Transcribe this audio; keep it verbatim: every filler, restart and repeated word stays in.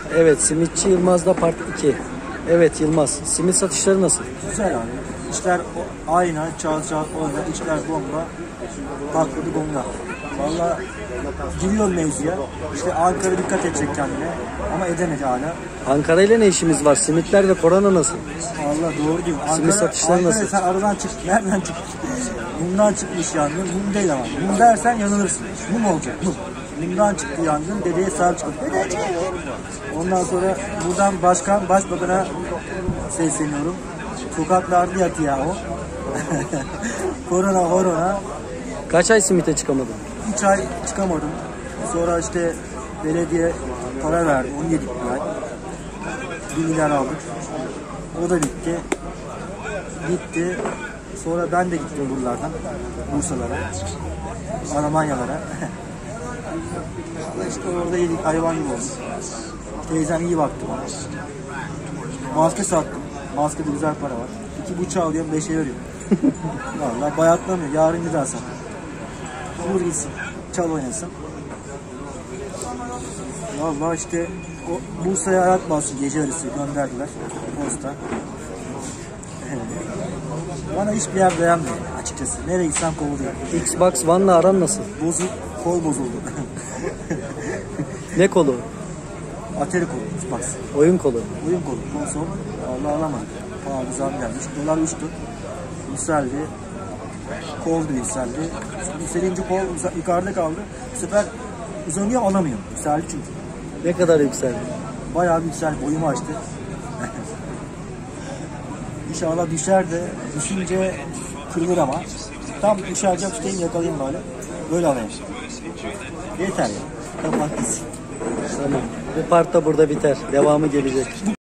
Evet, Simitçi Yılmaz'da part iki. Evet Yılmaz, simit satışları nasıl? Güzel abi. İşler o- aynı. Çağız çağız orada. İşler bomba. Patladı bomba. Valla giriyor mevzuya. İşte Ankara dikkat edecek kendine. Ama edemedi hala. Ankara ile ne işimiz var? Simitler ve korona nasıl? Valla doğru diyor. Ankara, Simit satışları Ankara nasıl? sen aradan çık. Nereden çık? Bundan çıkmış yangın. Mum değil ama. Mum dersen yanılırsın. Mum olacak. Mum. Mumdan çıktı yangın. Dedeye sahip çıkın. Dedeciğim. Ondan sonra buradan başkan, başbakana sesleniyorum. Sokaklarda yat ya o. Korona korona. Kaç ay simite çıkamadın? üç ay çıkamadım. Sonra işte belediye para verdi. Onu yedik bir ay. bir milyar aldık. O da bitti. Bitti. Sonra ben de gittim buralardan. Bursa'lara. Almanyalara. İşte orada yedik. Hayvan gibi oldu. Teyzem iyi baktı bana. Maske sattım. Maskede güzel para var. İki buçuğa alıyorum, beşe veriyorum. Vallahi bayatlamıyor. Yarın bir daha sat. Vur gitsin. Çal oynasın. Vallahi işte o Bursa'ya ayak bastı. Gece yarısı gönderdiler. Posta. Bana hiçbir yer beğenmiyor açıkçası. Nereye gitsem kovuluyor. Xbox One'la aran nasıl? Bozuk, kol bozuldu. Ne kolu? Atari kolu, Xbox. Oyun kolu. Oyun kolu, konsol. Vallahi alamadım. Pahalı zam gelmiş. Dolar uçtu. Yükseldi. Kol da yükseldi. Yükselince kol yukarıda kaldı. Bu sefer uzanıyor, alamıyorum. Yükseldi çünkü. Ne kadar yükseldi? Bayağı bir yükseldi. Boyumu açtı. İnşallah düşer de düşünce kırılır ama. Tam düşerken tutayım, yakalayayım böyle. Böyle alayım. Yeter ya. Kapat gitsin. Tamam. Bu part da burada biter. Devamı gelecek.